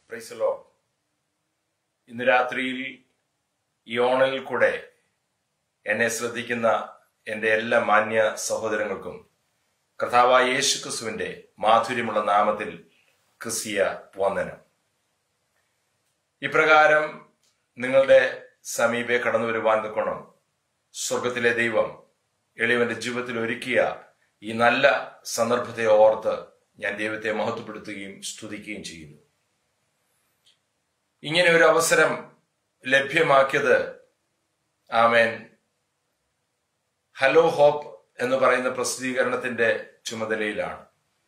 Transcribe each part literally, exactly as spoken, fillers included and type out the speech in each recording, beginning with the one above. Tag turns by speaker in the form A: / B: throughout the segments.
A: Price the Lord. ഇന്ന് രാത്രിയിൽ ഈ ഓണിൽ കൂടെ എന്നെ ശ്രദ്ധിക്കുന്ന എൻ്റെ എല്ലാ മാന്യ സഹോദരങ്ങൾക്കും കർത്താവായ യേശു ക്രിസ്തുവിന്റെ മാധുര്യമുള്ള നാമത്തിൽ ക്രിസ്തീയ വന്ദനം. ഇപ്രകാരം നിങ്ങളുടെ സമീപെ കടന്നു വരുവാൻ തക്കോണം സ്വർഗത്തിലെ ദൈവം എളിയവന്റെ ജീവിതത്തിൽ ഒരുക്കിയ ഈ നല്ല സന്ദർഭത്തെ ഓർത്ത് ഞാൻ ദൈവത്തെ മഹത്വപ്പെടുത്തുകയും സ്തുതിക്കുകയും ചെയ്യുന്നു. ഇങ്ങനെ ഒരു അവസരം ലഭ്യമാക്കിയത് ആമേൻ ഹലോ ഹോപ്പ് എന്ന് പറയുന്ന പ്രസിദ്ധീകരണത്തിന്റെ ചുമതലയിലാണ്.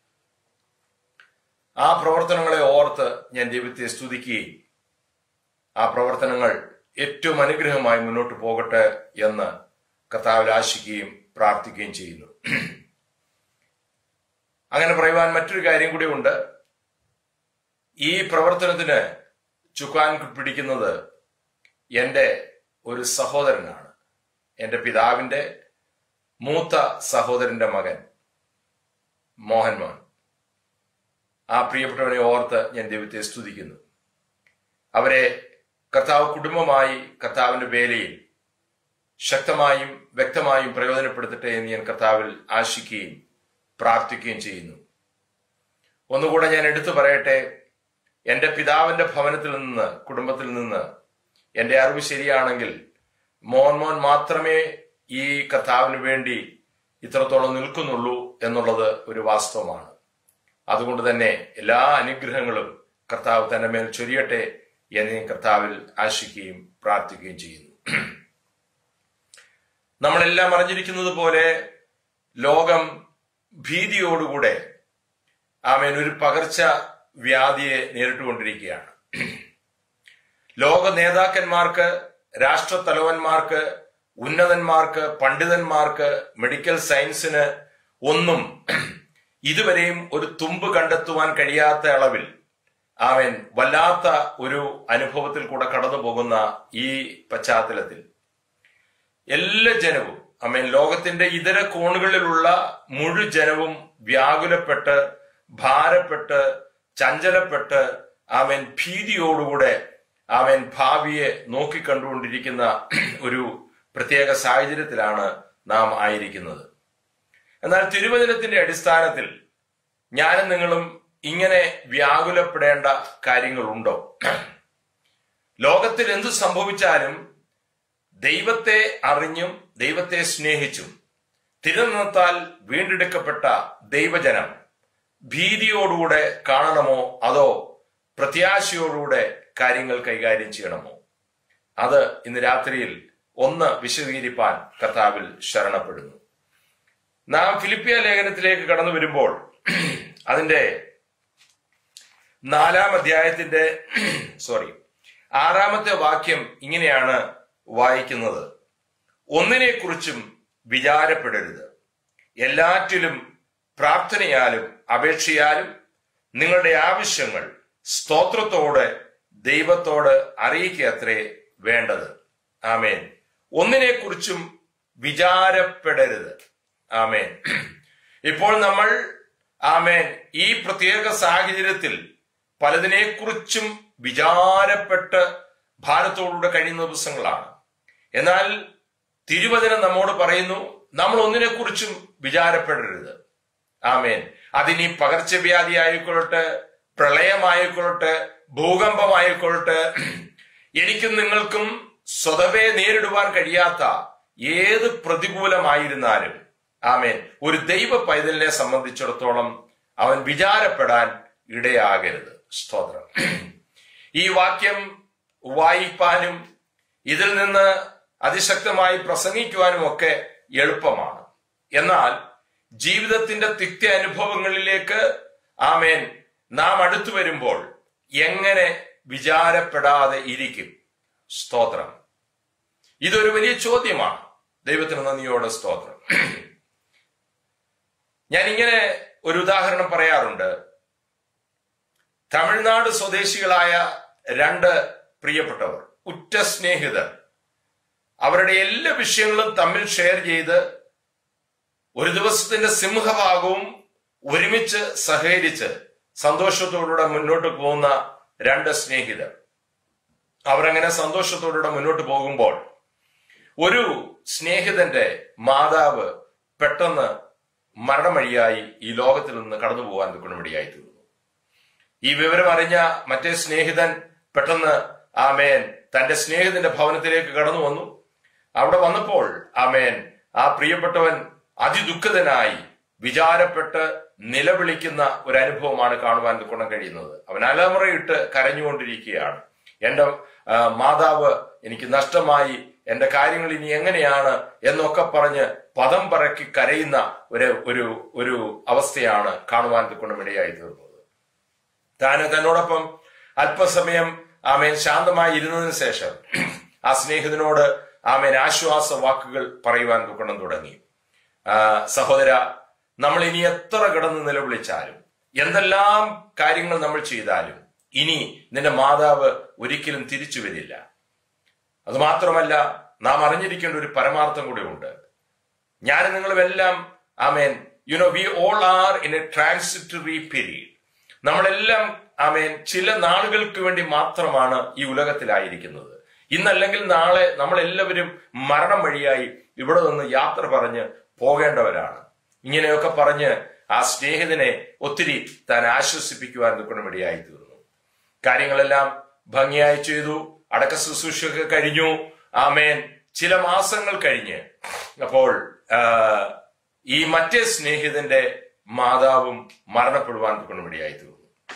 A: ആ പ്രവർത്തനങ്ങളെ ഓർത്ത് ഞാൻ ദൈവത്തെ സ്തുതിക്കുകയും ആ പ്രവർത്തനങ്ങൾ ഏറ്റവും അനുഗ്രഹമായി മുന്നോട്ട് പോകട്ടെ എന്ന് കർത്താവിൽ ആശിക്കുകയും പ്രാർത്ഥിക്കുകയും ചെയ്യുന്നു. അങ്ങനെ പറയുവാൻ മറ്റൊരു കാര്യം കൂടി ഉണ്ട്. ഈ പ്രവർത്തനത്തിന് ചുക്കാൻ പിടിക്കുന്നത് എൻ്റെ ഒരു സഹോദരനാണ്. എൻ്റെ പിതാവിൻ്റെ മൂത്ത സഹോദരന്റെ മകൻ മോഹൻമോൻ. ആ പ്രിയപ്പെട്ടവനെ ഓർത്ത് ഞാൻ ദൈവത്തെ സ്തുതിക്കുന്നു. അവരെ കർത്താവ് കുടുംബമായി കർത്താവിന്റെ വേലയിൽ ശക്തമായും വ്യക്തമായും പ്രയോജനപ്പെടുത്തട്ടെ എന്ന് ഞാൻ കർത്താവിൽ ആശിക്കുകയും പ്രാർത്ഥിക്കുകയും ചെയ്യുന്നു. ഒന്നുകൂടെ ഞാൻ എടുത്തു പറയട്ടെ, എൻ്റെ പിതാവിന്റെ ഭവനത്തിൽ നിന്ന്, കുടുംബത്തിൽ നിന്ന് എൻ്റെ അറിവ് ശരിയാണെങ്കിൽ മോഹൻമോൻ മാത്രമേ ഈ കർത്താവിന് വേണ്ടി ഇത്രത്തോളം നിൽക്കുന്നുള്ളൂ എന്നുള്ളത് ഒരു വാസ്തവമാണ്. അതുകൊണ്ട് തന്നെ എല്ലാ അനുഗ്രഹങ്ങളും കർത്താവ് തന്റെ മേൽ ചൊരിയട്ടെ എന്ന് കർത്താവിൽ ആശിക്കുകയും പ്രാർത്ഥിക്കുകയും ചെയ്യുന്നു. നമ്മളെല്ലാം അറിഞ്ഞിരിക്കുന്നത് പോലെ ലോകം ഭീതിയോടുകൂടെ ആമേൻ ഒരു പകർച്ച വ്യാധിയെ നേരിട്ടുകൊണ്ടിരിക്കുകയാണ്. ലോക നേതാക്കന്മാർക്ക്, രാഷ്ട്രത്തലവന്മാർക്ക്, ഉന്നതന്മാർക്ക്, പണ്ഡിതന്മാർക്ക്, മെഡിക്കൽ സയൻസിന് ഒന്നും ഇതുവരെയും ഒരു തുമ്പ് കണ്ടെത്തുവാൻ കഴിയാത്ത അളവിൽ ആമേൻ വല്ലാത്ത ഒരു അനുഭവത്തിൽ കൂടെ കടന്നു പോകുന്ന ഈ പശ്ചാത്തലത്തിൽ എല്ലാ ജനവും ആമേൻ ലോകത്തിന്റെ ഇതര കോണുകളിലുള്ള മുഴു ജനവും വ്യാകുലപ്പെട്ട്, ഭാരപ്പെട്ട്, ചഞ്ചലപ്പെട്ട് ആമേൻ ഭീതിയോടുകൂടെ ആമേൻ ഭാവിയെ നോക്കിക്കണ്ടുകൊണ്ടിരിക്കുന്ന ഒരു പ്രത്യേക സാഹചര്യത്തിലാണ് നാം ആയിരിക്കുന്നത്. എന്നാൽ തിരുവചനത്തിന്റെ അടിസ്ഥാനത്തിൽ ഞാനും നിങ്ങളും ഇങ്ങനെ വ്യാകുലപ്പെടേണ്ട കാര്യങ്ങളുണ്ടോ? ലോകത്തിൽ എന്തു സംഭവിച്ചാലും ദൈവത്തെ അറിഞ്ഞും ദൈവത്തെ സ്നേഹിച്ചും തിരുനാമത്താൽ വീണ്ടെടുക്കപ്പെട്ട ദൈവജനം ഭീതിയോടുകൂടെ കാണണമോ അതോ പ്രത്യാശയോടുകൂടെ കാര്യങ്ങൾ കൈകാര്യം ചെയ്യണമോ? അത് ഇന്ന് രാത്രിയിൽ ഒന്ന് വിശദീകരിപ്പാൻ കർത്താവിൽ ശരണപ്പെടുന്നു. നാം ഫിലിപ്പിയ ലേഖനത്തിലേക്ക് കടന്നു വരുമ്പോൾ അതിന്റെ നാലാം അധ്യായത്തിന്റെ സോറി ആറാമത്തെ വാക്യം ഇങ്ങനെയാണ് വായിക്കുന്നത്: ഒന്നിനെ കുറിച്ചും വിചാരപ്പെടരുത്, എല്ലാറ്റിലും പ്രാർത്ഥനയാലും അപേക്ഷയാലും നിങ്ങളുടെ ആവശ്യങ്ങൾ സ്തോത്രത്തോടെ ദൈവത്തോട് അറിയിക്കത്രേ വേണ്ടത്. ആമേൻ. ഒന്നിനെ കുറിച്ചും വിചാരപ്പെടരുത്. ആമേൻ. ഇപ്പോൾ നമ്മൾ ആമേൻ ഈ പ്രത്യേക സാഹചര്യത്തിൽ പലതിനെക്കുറിച്ചും വിചാരപ്പെട്ട് ഭാരത്തോടുകൂടെ കഴിയുന്ന ദിവസങ്ങളാണ്. എന്നാൽ തിരുവചനം നമ്മോട് പറയുന്നു, നമ്മൾ ഒന്നിനെക്കുറിച്ചും വിചാരപ്പെടരുത്. ആമേൻ. അതിനി പകർച്ചവ്യാധി ആയിക്കൊള്ളട്ടെ, പ്രളയമായിക്കൊള്ളട്ടെ, ഭൂകമ്പമായിക്കൊള്ളട്ടെ, എനിക്കും നിങ്ങൾക്കും സ്വതവേ നേരിടുവാൻ കഴിയാത്ത ഏത് പ്രതികൂലമായിരുന്നാലും ആമേൻ ഒരു ദൈവ പൈതലിനെ സംബന്ധിച്ചിടത്തോളം അവൻ വിചാരപ്പെടാൻ ഇടയാകരുത്. സ്തോത്രം. ഈ വാക്യം വായിപ്പാനും ഇതിൽ നിന്ന് അതിശക്തമായി പ്രസംഗിക്കുവാനും ഒക്കെ എളുപ്പമാണ്. എന്നാൽ ജീവിതത്തിന്റെ തിക്ത അനുഭവങ്ങളിലേക്ക് ആമേൻ നാം അടുത്തു വരുമ്പോൾ എങ്ങനെ വിചാരപ്പെടാതെ ഇരിക്കും? സ്തോത്രം. ഇതൊരു വലിയ ചോദ്യമാണ്. ദൈവത്തിന് നന്ദിയോടെ സ്തോത്രം. ഞാൻ ഇങ്ങനെ ഒരു ഉദാഹരണം പറയാറുണ്ട്. തമിഴ്നാട് സ്വദേശികളായ രണ്ട് പ്രിയപ്പെട്ടവർ, ഉറ്റ സ്നേഹിതർ, അവരുടെ എല്ലാ വിഷയങ്ങളും തമ്മിൽ ഷെയർ ചെയ്ത് ഒരു ദിവസത്തിന്റെ സിംഹഭാഗവും ഒരുമിച്ച് സഹകരിച്ച് സന്തോഷത്തോടുകൂടെ മുന്നോട്ട് പോകുന്ന രണ്ട് സ്നേഹിതർ. അവരങ്ങനെ സന്തോഷത്തോടെ മുന്നോട്ട് പോകുമ്പോൾ ഒരു സ്നേഹിതന്റെ മാതാവ് പെട്ടെന്ന് മരണമഴിയായി ഈ ലോകത്തിൽ നിന്ന് കടന്നു പോകാൻ ഗുണമടിയായി തീർന്നു. ഈ വിവരം അറിഞ്ഞ മറ്റേ സ്നേഹിതൻ പെട്ടെന്ന് ആമേൻ തന്റെ സ്നേഹിതന്റെ ഭവനത്തിലേക്ക് കടന്നു വന്നു. അവിടെ വന്നപ്പോൾ ആമേൻ ആ പ്രിയപ്പെട്ടവൻ അതിദുഃഖിതനായി വിചാരപ്പെട്ട് നിലവിളിക്കുന്ന ഒരു അനുഭവമാണ് കാണുവാൻ ഗുണം കഴിയുന്നത്. അവൻ അലമുറയിട്ട് കരഞ്ഞുകൊണ്ടിരിക്കുകയാണ്. എന്റെ മാതാവ് എനിക്ക് നഷ്ടമായി, എന്റെ കാര്യങ്ങൾ ഇനി എങ്ങനെയാണ് എന്നൊക്കെ പറഞ്ഞ് പദം പറക്കി കരയുന്ന ഒരു ഒരു ഒരു അവസ്ഥയാണ് കാണുവാൻ ഗുണമിടയായി തീർന്നത്. താന് തന്നോടൊപ്പം അല്പസമയം ആമേൻ ശാന്തമായി ഇരുന്നതിന് ശേഷം ആ സ്നേഹിതനോട് ആമേൻ ആശ്വാസ വാക്കുകൾ പറയുവാൻ ഗുണം തുടങ്ങി. ആ സഹോദര, നമ്മൾ ഇനി എത്ര കിടന്ന് നിലവിളിച്ചാലും എന്തെല്ലാം കാര്യങ്ങൾ നമ്മൾ ചെയ്താലും ഇനി നിന്റെ മാതാവ് ഒരിക്കലും തിരിച്ചു വരില്ല. അത് മാത്രമല്ല, നാം അറിഞ്ഞിരിക്കേണ്ട ഒരു പരമാർത്ഥം കൂടെ ഉണ്ട്. ഞാൻ നിങ്ങളുമെല്ലാം ആമേൻ you know we all are in a transitory period. നമ്മളെല്ലാം ആമേൻ ചില നാളുകൾക്ക് വേണ്ടി മാത്രമാണ് ഈ ഉലകത്തിലായിരിക്കുന്നത്. ഇന്നല്ലെങ്കിൽ നാളെ നമ്മളെല്ലാവരും മരണം വഴിയായി ഇവിടെ നിന്ന് യാത്ര പറഞ്ഞ് പോകേണ്ടവരാണ്. ഇങ്ങനെയൊക്കെ പറഞ്ഞ് ആ സ്നേഹിതനെ ഒത്തിരി താൻ ആശ്വസിപ്പിക്കുവാൻ ഗുണമിടയായി തീർന്നു. കാര്യങ്ങളെല്ലാം ഭംഗിയായി ചെയ്തു. അടക്ക ശുശ്രൂഷയൊക്കെ കഴിഞ്ഞു. ആമേൻ ചില മാസങ്ങൾ കഴിഞ്ഞ് അപ്പോൾ ഈ മറ്റേ സ്നേഹിതന്റെ മാതാവും മരണപ്പെടുവാൻ ഗുണമിടയായി തീർന്നു.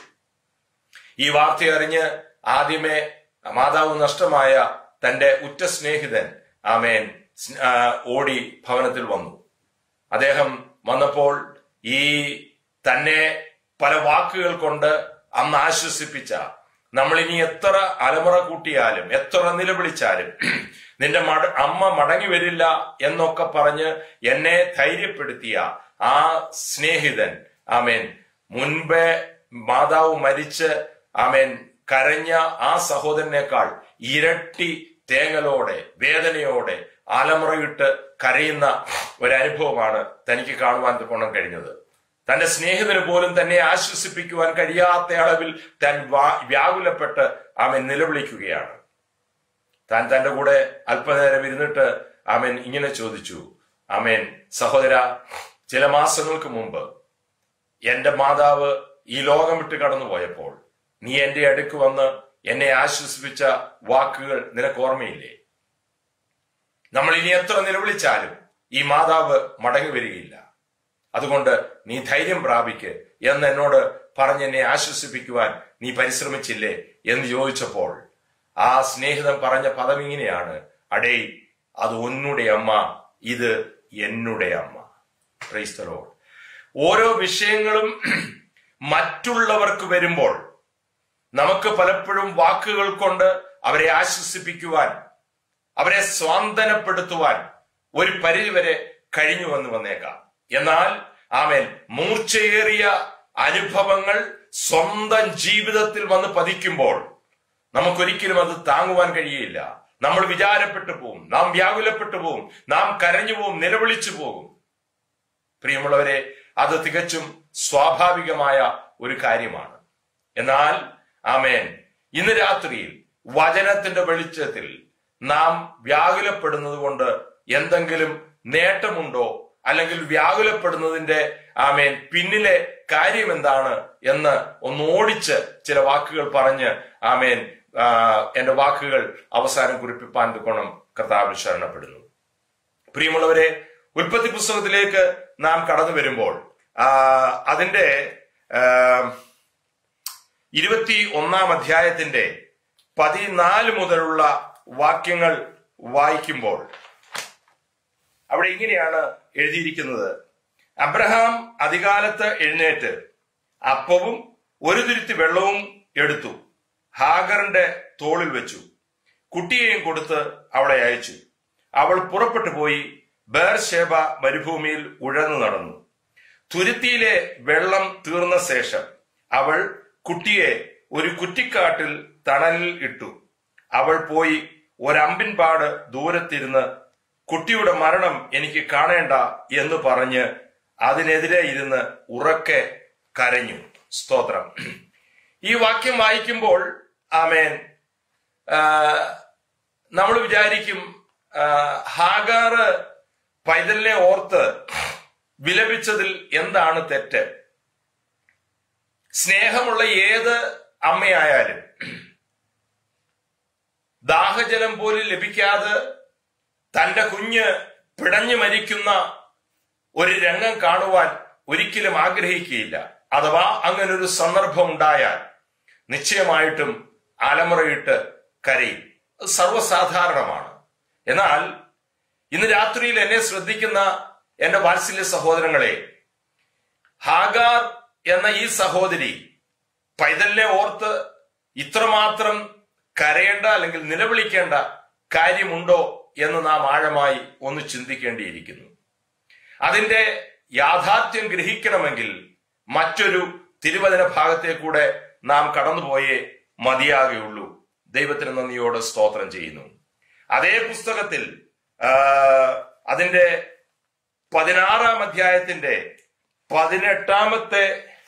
A: ഈ വാർത്ത അറിഞ്ഞ് ആദ്യമേ മാതാവ് നഷ്ടമായ തന്റെ ഉറ്റ സ്നേഹിതൻ ആമേൻ ഓടി ഭവനത്തിൽ വന്നു. അദ്ദേഹം വന്നപ്പോൾ ഈ തന്നെ പല വാക്കുകൾ കൊണ്ട് അന്ന് ആശ്വസിപ്പിച്ച, നമ്മൾ ഇനി എത്ര അലമുറ കൂട്ടിയാലും എത്ര നിലവിളിച്ചാലും നിന്റെ മട അമ്മ മടങ്ങി വരില്ല എന്നൊക്കെ പറഞ്ഞ് എന്നെ ധൈര്യപ്പെടുത്തിയ ആ സ്നേഹിതൻ ആമേൻ മുൻപേ മാതാവ് മരിച്ച് ആമേൻ കരഞ്ഞ ആ സഹോദരനേക്കാൾ ഇരട്ടി തേങ്ങലോടെ വേദനയോടെ ആലമുറയിട്ട് കരയുന്ന ഒരനുഭവമാണ് തനിക്ക് കാണുവാൻ കൊണം കഴിഞ്ഞത്. തന്റെ സ്നേഹിതന് പോലും തന്നെ ആശ്വസിപ്പിക്കുവാൻ കഴിയാത്ത അളവിൽ താൻ വ്യാകുലപ്പെട്ട് ആമൻ നിലവിളിക്കുകയാണ്. താൻ തന്റെ കൂടെ അല്പനേരം ഇരുന്നിട്ട് ആമൻ ഇങ്ങനെ ചോദിച്ചു, ആമേൻ സഹോദര, ചില മാസങ്ങൾക്ക് മുമ്പ് എന്റെ മാതാവ് ഈ ലോകം വിട്ട് കടന്നു പോയപ്പോൾ നീ എന്റെ അടുക്ക് വന്ന് എന്നെ ആശ്വസിപ്പിച്ച വാക്കുകൾ നിനക്ക് ഓർമ്മയില്ലേ? നമ്മൾ ഇനി എത്ര നിലവിളിച്ചാലും ഈ മാതാവ് മടങ്ങി വരികയില്ല. അതുകൊണ്ട് നീ ധൈര്യം പ്രാപിക്ക് എന്ന് എന്നോട് പറഞ്ഞ് എന്നെ ആശ്വസിപ്പിക്കുവാൻ നീ പരിശ്രമിച്ചില്ലേ എന്ന് ചോദിച്ചപ്പോൾ ആ സ്നേഹിതൻ പറഞ്ഞ പദം ഇങ്ങനെയാണ്, അടേ അത് ഒന്നുടെ അമ്മ, ഇത് എന്നുടെ അമ്മ. Praise the Lord. ഓരോ വിഷയങ്ങളും മറ്റുള്ളവർക്ക് വരുമ്പോൾ നമുക്ക് പലപ്പോഴും വാക്കുകൾ കൊണ്ട് അവരെ ആശ്വസിപ്പിക്കുവാൻ, അവരെ സ്വാന്തനപ്പെടുത്തുവാൻ ഒരു പരിധിവരെ കഴിഞ്ഞു വന്ന് വന്നേക്കാം. എന്നാൽ ആമേൻ മൂർച്ചയേറിയ അനുഭവങ്ങൾ സ്വന്തം ജീവിതത്തിൽ വന്ന് പതിക്കുമ്പോൾ നമുക്കൊരിക്കലും അത് താങ്ങുവാൻ കഴിയില്ല. നമ്മൾ വിചാരപ്പെട്ടു പോവും, നാം വ്യാകുലപ്പെട്ടു പോവും, നാം കരഞ്ഞു പോവും, നിലവിളിച്ചു പോകും. പ്രിയമുള്ളവരെ, അത് തികച്ചും സ്വാഭാവികമായ ഒരു കാര്യമാണ്. എന്നാൽ ആമേൻ ഇന്ന് രാത്രിയിൽ വചനത്തിന്റെ വെളിച്ചത്തിൽ നാം വ്യാകുലപ്പെടുന്നത് കൊണ്ട് എന്തെങ്കിലും നേട്ടമുണ്ടോ, അല്ലെങ്കിൽ വ്യാകുലപ്പെടുന്നതിന്റെ ആമേൻ പിന്നിലെ കാര്യം എന്താണ് എന്ന് ഒന്ന് ഓടിച്ച് ചില വാക്കുകൾ പറഞ്ഞ് ആമേൻ എന്റെ വാക്കുകൾ അവസാനം കുറിപ്പിപ്പാൻ ഗുണം കർത്താവിൽ ശരണപ്പെടുന്നു. പ്രിയമുള്ളവരെ, ഉൽപ്പത്തി പുസ്തകത്തിലേക്ക് നാം കടന്നു വരുമ്പോൾ ആ അതിന്റെ ഇരുപത്തി ഒന്നാം അധ്യായത്തിന്റെ പതിനാല് മുതലുള്ള വാക്യങ്ങൾ വായിക്കുമ്പോൾ അവിടെ ഇങ്ങനെയാണ് എഴുതിയിരിക്കുന്നത്. അബ്രഹാം അതികാലത്ത് എഴുന്നേറ്റ് അപ്പവും ഒരു തുരുത്തി വെള്ളവും എടുത്തു ഹാഗറിന്റെ തോളിൽ വെച്ചു, കുട്ടിയെയും കൊടുത്ത് അവളെ അയച്ചു. അവൾ പുറപ്പെട്ടു പോയി ബേർശേബ മരുഭൂമിയിൽ ഉഴന്നു നടന്നു. തുരുത്തിയിലെ വെള്ളം തീർന്ന ശേഷം അവൾ കുട്ടിയെ ഒരു കുറ്റിക്കാട്ടിൽ തണലിൽ ഇട്ടു. അവൾ പോയി ഒരമ്പിൻപാട് ദൂരത്തിരുന്ന് കുട്ടിയുടെ മരണം എനിക്ക് കാണേണ്ട എന്ന് പറഞ്ഞ് അതിനെതിരെ ഇരുന്ന് ഉറക്കെ കരഞ്ഞു. സ്തോത്രം. ഈ വാക്യം വായിക്കുമ്പോൾ ആമേൻ നമ്മൾ വിചാരിക്കും ഹാഗാറ് പൈതലിനെ ഓർത്ത് വിലപിച്ചതിൽ എന്താണ് തെറ്റ്? സ്നേഹമുള്ള ഏത് അമ്മയായാലും ദാഹജലം പോലും ലഭിക്കാതെ തന്റെ കുഞ്ഞ് പിടഞ്ഞു മരിക്കുന്ന ഒരു രംഗം കാണുവാൻ ഒരിക്കലും ആഗ്രഹിക്കുകയില്ല. അഥവാ അങ്ങനൊരു സന്ദർഭം ഉണ്ടായാൽ നിശ്ചയമായിട്ടും അലമുറയിട്ട് കരയും. അത് സർവ്വസാധാരണമാണ്. എന്നാൽ ഇന്ന് രാത്രിയിൽ എന്നെ ശ്രദ്ധിക്കുന്ന എന്റെ വാത്സല്യ സഹോദരങ്ങളെ, ഹാഗാർ എന്ന ഈ സഹോദരി പൈതലിനെ ഓർത്ത് ഇത്രമാത്രം കരയേണ്ട അല്ലെങ്കിൽ നിലവിളിക്കേണ്ട കാര്യമുണ്ടോ എന്ന് നാം ആഴമായി ഒന്ന് ചിന്തിക്കേണ്ടിയിരിക്കുന്നു. അതിന്റെ യാഥാർത്ഥ്യം ഗ്രഹിക്കണമെങ്കിൽ മറ്റൊരു തിരുവചന ഭാഗത്തെ കൂടെ നാം കടന്നുപോയേ മതിയാകുള്ളൂ. ദൈവത്തിന് നന്ദിയോടെ സ്തോത്രം ചെയ്യുന്നു. അതേ പുസ്തകത്തിൽ അതിന്റെ പതിനാറാം അധ്യായത്തിന്റെ പതിനെട്ടാമത്തെ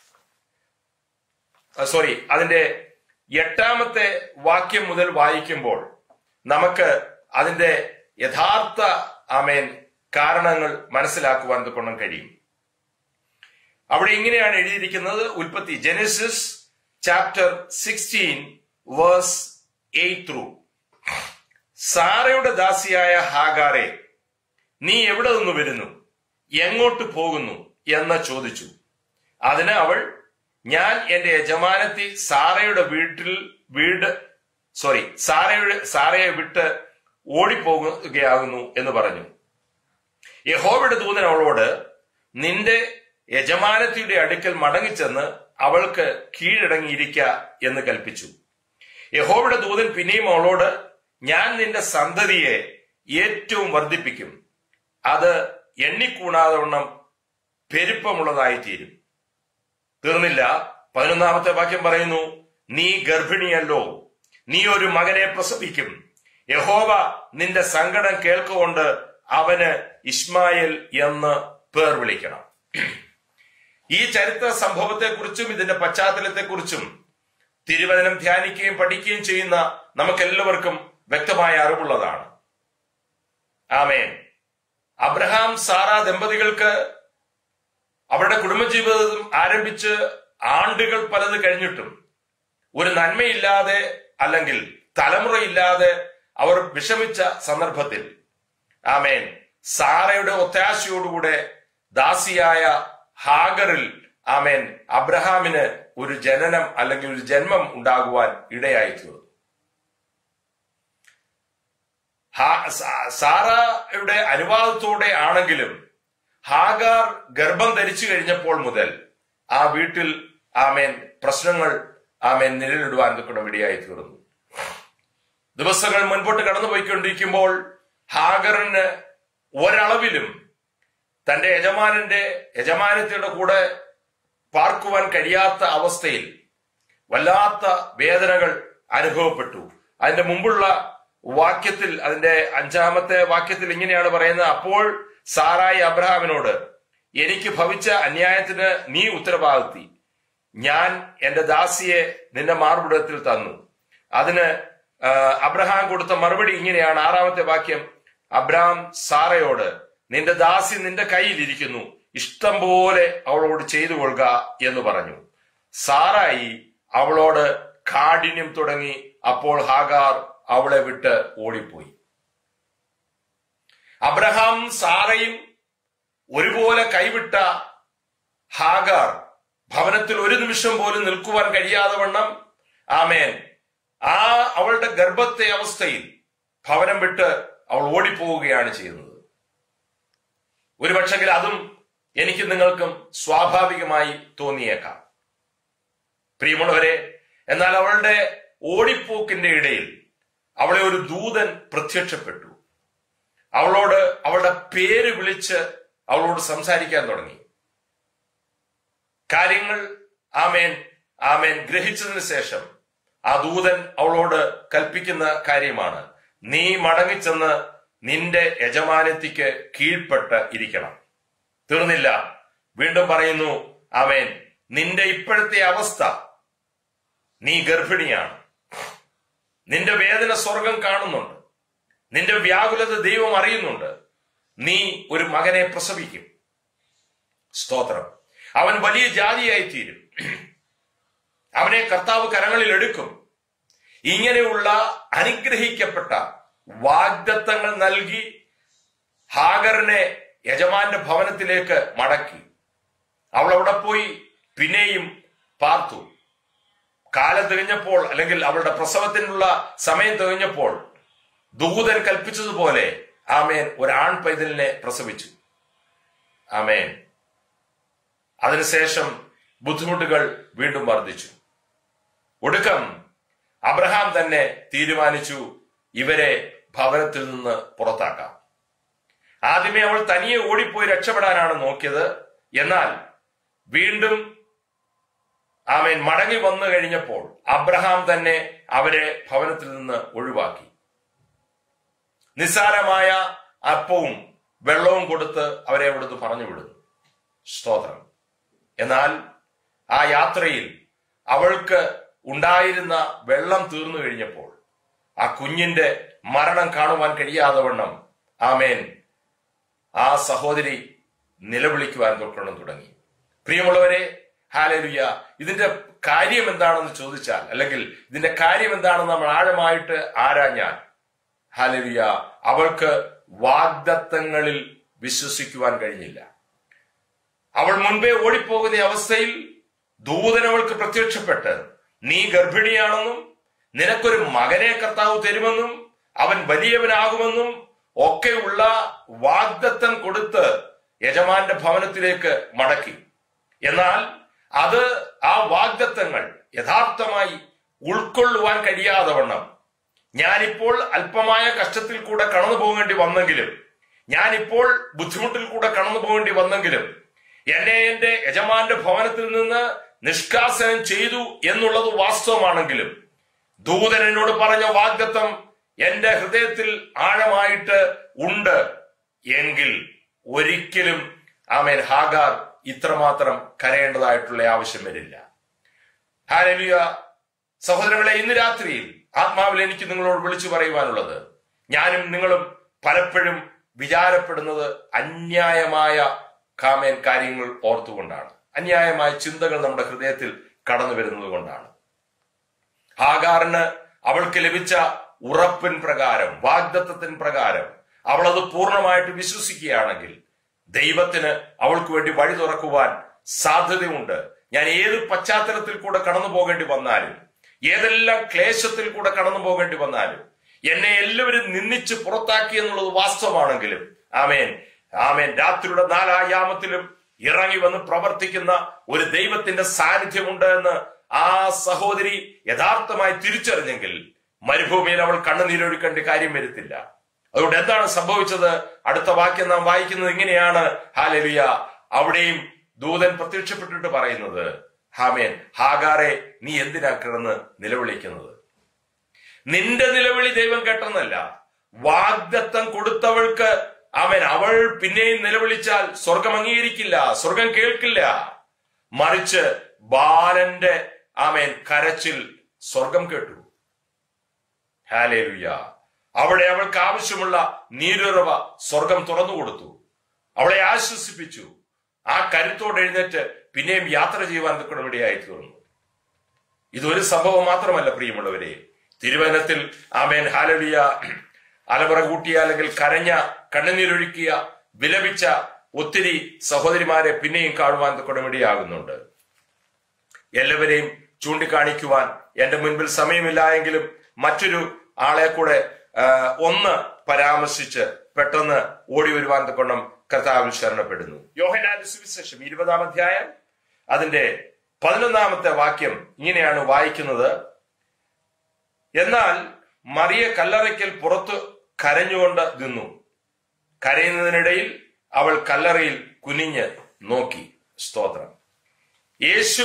A: സോറി അതിന്റെ എട്ടാമത്തെ വാക്യം മുതൽ വായിക്കുമ്പോൾ നമുക്ക് അതിന്റെ യഥാർത്ഥ ആമേൻ കാരണങ്ങൾ മനസ്സിലാക്കുവാൻ കൊണ്ടും കഴിയും. അവിടെ ഇങ്ങനെയാണ് എഴുതിയിരിക്കുന്നത്. ഉൽപ്പത്തി, Genesis chapter sixteen verse eight through. സാറയുടെ ദാസിയായ ഹാഗാറെ, നീ എവിടെ നിന്ന് വരുന്നു, എങ്ങോട്ട് പോകുന്നു എന്ന് ചോദിച്ചു. അതിന് അവൾ, ഞാൻ എന്റെ യജമാനത്തി സാറയുടെ വീട്ടിൽ വീട് സോറി സാറയുടെ സാറയെ വിട്ട് ഓടിപ്പോകുകയാകുന്നു എന്ന് പറഞ്ഞു. യഹോവയുടെ ദൂതൻ അവളോട്, നിന്റെ യജമാനത്തിയുടെ അടുക്കൽ മടങ്ങിച്ചെന്ന് അവൾക്ക് കീഴടങ്ങിയിരിക്ക എന്ന് കൽപ്പിച്ചു. യഹോവയുടെ ദൂതൻ പിന്നെയും അവളോട്, ഞാൻ നിന്റെ സന്തതിയെ ഏറ്റവും വർദ്ധിപ്പിക്കും, അത് എണ്ണിക്കൂടാതവണ്ണം പെരുപ്പമുള്ളതായി തീരും. തീർന്നില്ല. പതിനൊന്നാമത്തെ വാക്യം പറയുന്നു, നീ ഗർഭിണിയല്ലോ, നീ ഒരു മകനെ പ്രസവിക്കും. യഹോവ നിന്റെ സങ്കടം കേൾക്കൊണ്ട് അവന് ഇസ്മായേൽ എന്ന് പേർ വിളിക്കണം. ഈ ചരിത്ര സംഭവത്തെക്കുറിച്ചും ഇതിന്റെ പശ്ചാത്തലത്തെക്കുറിച്ചും തിരുവചനം ധ്യാനിക്കുകയും പഠിക്കുകയും ചെയ്യുന്ന നമുക്കെല്ലാവർക്കും വ്യക്തമായ അറിവുള്ളതാണ്. ആമേൻ. അബ്രഹാം സാറ ദമ്പതികൾക്ക് അവരുടെ കുടുംബജീവിതം ആരംഭിച്ച് ആണ്ടുകൾ പലത് കഴിഞ്ഞിട്ടും ഒരു നന്മയില്ലാതെ അല്ലെങ്കിൽ തലമുറയില്ലാതെ അവർ വിഷമിച്ച സന്ദർഭത്തിൽ ആമേൻ സാറയുടെ ഒത്താശയോടുകൂടെ ദാസിയായ ഹാഗറിൽ ആമേൻ അബ്രഹാമിന് ഒരു ജനനം അല്ലെങ്കിൽ ഒരു ജന്മം ഉണ്ടാകുവാൻ ഇടയായി തീർന്നു. സാറയുടെ അനുവാദത്തോടെ ആണെങ്കിലും ഹാഗാർ ഗർഭം ധരിച്ചു കഴിഞ്ഞപ്പോൾ മുതൽ ആ വീട്ടിൽ ആമേൻ പ്രശ്നങ്ങൾ ആമേൻ നിഴലിടുവാൻ കൊണ്ട് ഇടയായി തീർന്നു. ദിവസങ്ങൾ മുൻപോട്ട് കടന്നുപോയിക്കൊണ്ടിരിക്കുമ്പോൾ ഹാഗറിന് ഒരളവിലും തന്റെ യജമാനന്റെ യജമാനത്തിയുടെ കൂടെ പാർക്കുവാൻ കഴിയാത്ത അവസ്ഥയിൽ വല്ലാത്ത വേദനകൾ അനുഭവപ്പെട്ടു. അതിന്റെ മുമ്പുള്ള വാക്യത്തിൽ, അതിന്റെ അഞ്ചാമത്തെ വാക്യത്തിൽ ഇങ്ങനെയാണ് പറയുന്നത്, അപ്പോൾ സാറായി അബ്രഹാമിനോട്, എനിക്ക് ഭവിച്ച അന്യായത്തിന് നീ ഉത്തരവാദിത്തി, ഞാൻ എന്റെ ദാസിയെ നിന്റെ മാർബിടത്തിൽ തന്നു. അതിന് അബ്രഹാം കൊടുത്ത മറുപടി ഇങ്ങനെയാണ്. ആറാമത്തെ വാക്യം, അബ്രഹാം സാറയോട്, നിന്റെ ദാസി നിന്റെ കയ്യിൽ ഇരിക്കുന്നു, ഇഷ്ടം പോലെ അവളോട് ചെയ്തു കൊള്ളുക എന്ന് പറഞ്ഞു. സാറായി അവളോട് കാഠിന്യം തുടങ്ങി. അപ്പോൾ ഹാഗാർ അവളെ വിട്ട് ഓടിപ്പോയി. അബ്രഹാം സാറയും ഒരുപോലെ കൈവിട്ട ഹാഗാർ ഭവനത്തിൽ ഒരു നിമിഷം പോലും നിൽക്കുവാൻ കഴിയാതെ വണ്ണം ആമേൻ ആ അവളുടെ ഗർഭത്തെ അവസ്ഥയിൽ ഭവനം വിട്ട് അവൾ ഓടിപ്പോവുകയാണ് ചെയ്യുന്നത്. ഒരു പക്ഷെങ്കിൽ അതും എനിക്ക് നിങ്ങൾക്കും സ്വാഭാവികമായി തോന്നിയേക്കാം പ്രിയമുള്ളവരെ. എന്നാൽ അവളുടെ ഓടിപ്പോക്കിന്റെ ഇടയിൽ അവളെ ഒരു ദൂതൻ പ്രത്യക്ഷപ്പെട്ടു. അവളോട് അവളുടെ പേര് വിളിച്ച് അവളോട് സംസാരിക്കാൻ തുടങ്ങി. കാര്യങ്ങൾ ആമേൻ ആമേൻ ഗ്രഹിച്ചതിന് ശേഷം ആ ദൂതൻ അവളോട് കൽപ്പിക്കുന്ന കാര്യമാണ്, നീ മടങ്ങിച്ചെന്ന് നിന്റെ യജമാനത്തിക്ക് കീഴ്പ്പെട്ട് ഇരിക്കണം. തീർന്നില്ല, വീണ്ടും പറയുന്നു, ആമേൻ നിന്റെ ഇപ്പോഴത്തെ അവസ്ഥ നീ ഗർഭിണിയാണ്, നിന്റെ വേദന സ്വർഗം കാണുന്നുണ്ട്, നിന്റെ വ്യാകുലത ദൈവം അറിയുന്നുണ്ട്, നീ ഒരു മകനെ പ്രസവിക്കും. സ്തോത്രം. അവൻ വലിയ ജാതിയായി തീരും, അവനെ കർത്താവ് കരങ്ങളിൽ എടുക്കും. ഇങ്ങനെയുള്ള അനുഗ്രഹിക്കപ്പെട്ട വാഗ്ദത്തങ്ങൾ നൽകി ഹാഗറിനെ യജമാന്റെ ഭവനത്തിലേക്ക് മടക്കി. അവൾ അവിടെ പോയി പിന്നെയും പാർത്തു. കാലം തികഞ്ഞപ്പോൾ, അല്ലെങ്കിൽ അവളുടെ പ്രസവത്തിനുള്ള സമയം തികഞ്ഞപ്പോൾ ദൂതൻ കൽപ്പിച്ചതുപോലെ ആമേൻ ഒരു ആൺ പൈതലിനെ പ്രസവിച്ചു. ആമേൻ. അതിനുശേഷം ബുദ്ധിമുട്ടുകൾ വീണ്ടും വർദ്ധിച്ചു. ഒടുക്കം അബ്രഹാം തന്നെ തീരുമാനിച്ചു ഇവരെ ഭവനത്തിൽ നിന്ന് പുറത്താക്കാം. ആദ്യമേ അവൾ തനിയെ ഓടിപ്പോയി രക്ഷപ്പെടാനാണ് നോക്കിയത്. എന്നാൽ വീണ്ടും ആമേൻ മടങ്ങി വന്നു കഴിഞ്ഞപ്പോൾ അബ്രഹാം തന്നെ അവരെ ഭവനത്തിൽ നിന്ന് ഒഴിവാക്കി. നിസ്സാരമായ അപ്പവും വെള്ളവും കൊടുത്ത് അവരെ അവിടുന്ന് പറഞ്ഞു വിടുന്നു. സ്തോത്രം. എന്നാൽ ആ യാത്രയിൽ അവൾക്ക് ഉണ്ടായിരുന്ന വെള്ളം തീർന്നു കഴിഞ്ഞപ്പോൾ ആ കുഞ്ഞിന്റെ മരണം കാണുവാൻ കഴിയാതെ വണ്ണം ആമേൻ ആ സഹോദരി നിലവിളിക്കുവാൻ തൊക്കണം തുടങ്ങി. പ്രിയമുള്ളവരെ, ഹല്ലേലൂയ. ഇതിന്റെ കാര്യം എന്താണെന്ന് ചോദിച്ചാൽ, അല്ലെങ്കിൽ ഇതിന്റെ കാര്യം എന്താണെന്ന് നമ്മൾ ആഴമായിട്ട് ആരാഞ്ഞാൽ, ഹല്ലേലൂയ, അവൾക്ക് വാഗ്ദത്തങ്ങളിൽ വിശ്വസിക്കുവാൻ കഴിഞ്ഞില്ല. അവൾ മുൻപേ ഓടിപ്പോകുന്ന അവസ്ഥയിൽ ദൂതൻ അവൾക്ക് പ്രത്യക്ഷപ്പെട്ട് നീ ഗർഭിണിയാണെന്നും നിനക്കൊരു മകനെ കർത്താവ് തരുമെന്നും അവൻ വലിയവനാകുമെന്നും ഒക്കെയുള്ള വാഗ്ദത്തം കൊടുത്ത് യജമാന്റെ ഭവനത്തിലേക്ക് മടക്കി. എന്നാൽ അത് ആ വാഗ്ദത്തങ്ങൾ യഥാർത്ഥമായി ഉൾക്കൊള്ളുവാൻ കഴിയാതെ വണ്ണം ഞാനിപ്പോൾ അല്പമായ കഷ്ടത്തിൽ കൂടെ കടന്നു പോകേണ്ടി വന്നെങ്കിലും, ഞാനിപ്പോൾ ബുദ്ധിമുട്ടിൽ കൂടെ കടന്നു പോകേണ്ടി വന്നെങ്കിലും, എന്നെ എന്റെ യജമാന്റെ ഭവനത്തിൽ നിന്ന് നിഷ്കാസനം ചെയ്തു എന്നുള്ളത് വാസ്തവമാണെങ്കിലും ദൂതൻ എന്നോട് പറഞ്ഞ വാഗ്ദത്തം എന്റെ ഹൃദയത്തിൽ ആഴമായിട്ട് ഉണ്ട് എങ്കിൽ ഒരിക്കലും ആമേൻ ഹാഗാർ ഇത്രമാത്രം കരയേണ്ടതായിട്ടുള്ള ആവശ്യം വരില്ല. ഹല്ലേലൂയ. സഹോദരങ്ങളെ, ഇന്ന് രാത്രിയിൽ ആത്മാവിൽ എനിക്ക് നിങ്ങളോട് വിളിച്ചു പറയുവാനുള്ളത്, ഞാനും നിങ്ങളും പലപ്പോഴും വിചാരപ്പെടുന്നത് അന്യായമായ കാമേൻ കാര്യങ്ങൾ ഓർത്തുകൊണ്ടാണ്, അന്യായമായ ചിന്തകൾ നമ്മുടെ ഹൃദയത്തിൽ കടന്നു വരുന്നത് കൊണ്ടാണ്. ഹാഗാറിന് അവൾക്ക് ലഭിച്ച ഉറപ്പിൻ പ്രകാരം, വാഗ്ദത്തത്തിൻ പ്രകാരം അവൾ അത് പൂർണ്ണമായിട്ട് വിശ്വസിക്കുകയാണെങ്കിൽ ദൈവത്തിന് അവൾക്ക് വേണ്ടി വഴി തുറക്കുവാൻ സാധ്യതയുണ്ട്. ഞാൻ ഏത് പശ്ചാത്തലത്തിൽ കൂടെ കടന്നു പോകേണ്ടി വന്നാലും, ഏതെല്ലാം ക്ലേശത്തിൽ കൂടെ കടന്നു പോകേണ്ടി വന്നാലും, എന്നെ എല്ലാവരും നിന്ദിച്ച് പുറത്താക്കി എന്നുള്ളത് വാസ്തവമാണെങ്കിലും ആമേൻ ആമേൻ രാത്രിയുടെ നാലായാമത്തിലും ഇറങ്ങി വന്ന് പ്രവർത്തിക്കുന്ന ഒരു ദൈവത്തിന്റെ സാന്നിധ്യമുണ്ട് എന്ന് ആ സഹോദരി യഥാർത്ഥമായി തിരിച്ചറിഞ്ഞെങ്കിൽ മരുഭൂമിയിൽ അവൾ കണ്ണുനീരൊഴുക്കേണ്ട കാര്യം വരുത്തില്ല. അതുകൊണ്ട് എന്താണ് സംഭവിച്ചത്? അടുത്ത വാക്യം നാം വായിക്കുന്നത് ഇങ്ങനെയാണ്. ഹല്ലേലൂയ. അവിടെയും ദൂതൻ പ്രത്യക്ഷപ്പെട്ടിട്ട് പറയുന്നത്, ആമേൻ, ഹാഗാറെ, നീ എന്തിനാ കിടന്ന് നിലവിളിക്കുന്നത്? നിന്റെ നിലവിളി ദൈവം കേട്ടെന്നല്ല, വാഗ്ദത്തം കൊടുത്തവൾക്ക് ആമേൻ അവൾ പിന്നെയും നിലവിളിച്ചാൽ സ്വർഗം അംഗീകരിക്കില്ല, സ്വർഗം കേൾക്കില്ല. മറിച്ച് ബാലന്റെ ആമേൻ കരച്ചിൽ സ്വർഗം കേട്ടു. ഹല്ലേലൂയ. അവിടെ അവൾക്ക് ആവശ്യമുള്ള നീരുറവ സ്വർഗം തുറന്നു കൊടുത്തു, അവളെ ആശ്വസിപ്പിച്ചു. ആ കരുത്തോടെ എഴുന്നേറ്റ് പിന്നെയും യാത്ര ചെയ്യുവാൻ ഇടയായി തീർന്നു. ഇതൊരു സംഭവം മാത്രമല്ല പ്രിയമുള്ളവരെ. തിരുവചനത്തിൽ ആമേൻ ഹല്ലേലൂയ അലമുറ കൂട്ടിയ, അല്ലെങ്കിൽ കരഞ്ഞ, കണ്ണുനീരൊഴുക്കിയ, വിലപിച്ച ഒത്തിരി സഹോദരിമാരെ പിന്നെയും കാണുവാൻ ഇടയാകുന്നുണ്ട്. എല്ലാവരെയും ചൂണ്ടിക്കാണിക്കുവാൻ എന്റെ മുൻപിൽ സമയമില്ല എങ്കിലും മറ്റൊരു ആളെ കൂടെ ഒന്ന് പരാമർശിച്ച് പെട്ടെന്ന് ഓടി വരുവാൻ കൊണ്ടും കർത്താവിൽ ശരണപ്പെടുന്നു. യോഹന്നാന്റെ സുവിശേഷം ഇരുപതാം അധ്യായം അതിന്റെ പതിനൊന്നാമത്തെ വാക്യം ഇങ്ങനെയാണ് വായിക്കുന്നത്. എന്നാൽ മറിയ കല്ലറയ്ക്കൽ പുറത്ത് കരഞ്ഞുകൊണ്ട് നിന്നു. കരയുന്നതിനിടയിൽ അവൾ കല്ലറയിൽ കുനിഞ്ഞ് നോക്കി. സ്തോത്രം. യേശു